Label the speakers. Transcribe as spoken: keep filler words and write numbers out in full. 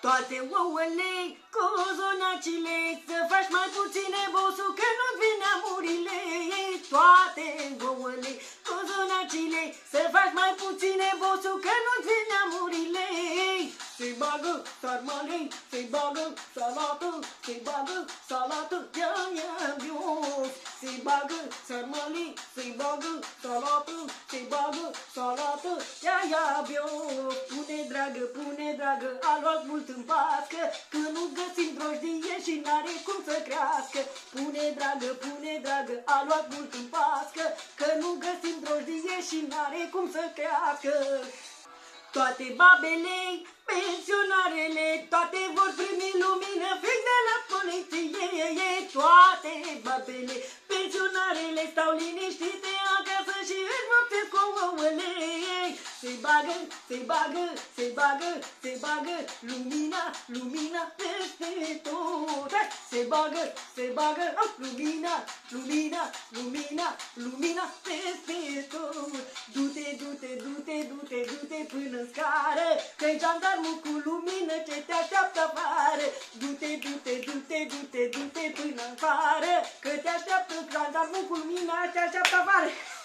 Speaker 1: Toate ouăle, cozonacile, să faci mai puține bosul, că nu-ți vine amurile. Toate ouăle, cozonacile, să faci mai puține bosul, că nu-ți vine amurile. Se bagă sarmale, se bagă salată, se bagă salată, ia ia bios. Se bagă sarmale, se bagă salată, se bagă salată, ia ia bios. Pune dragă, pune dragă, a luat mult în pască, că nu găsim drojdie și n-are cum să crească. Pune dragă, pune dragă, a luat mult în pască, că nu găsim drojdie și n-are cum să crească. Toate babele, pensionarele, toate vor primi lumină fix de la poliție. Toate babele, pensionarele stau liniștite acasă și își vopsesc ouăle. Se bagă, se bagă, se bagă, se bagă lumina, lumina peste tot. Se bagă, se bagă, oh, lumina, lumina, lumina, lumina peste tot. Du-te, du-te, du-te, du-te, du-te până în scară, că-i jandarmul cu lumină ce te așteaptă afară. Du-te, du-te, du-te, du-te, du-te până în afară, că te așteaptă jandarmul cu lumină ce te așteaptă afară.